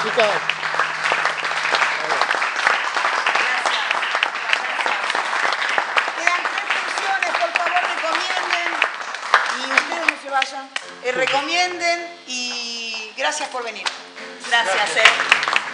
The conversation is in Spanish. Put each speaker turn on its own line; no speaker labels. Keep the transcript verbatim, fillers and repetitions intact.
Chicas.
Quedan tres funciones, por favor, recomienden. Y ustedes no se vayan. Eh, recomienden y gracias por venir.
Gracias, eh.